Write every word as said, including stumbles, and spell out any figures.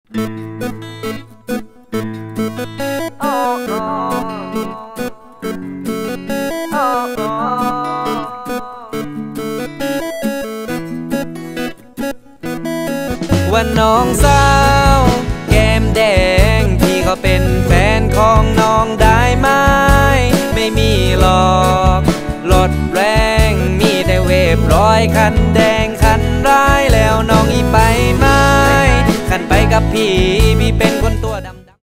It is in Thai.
ว่าน้องสาวแก้มแดงพี่เขาเป็นแฟนของน้องได้ไหมไม่มีหรอกรถแรงมีแต่เวฟร้อยคันแดงคันร้ายแล้วน้องอีไปไหมคันไปกับพี่พี่เป็นคนตัวดำ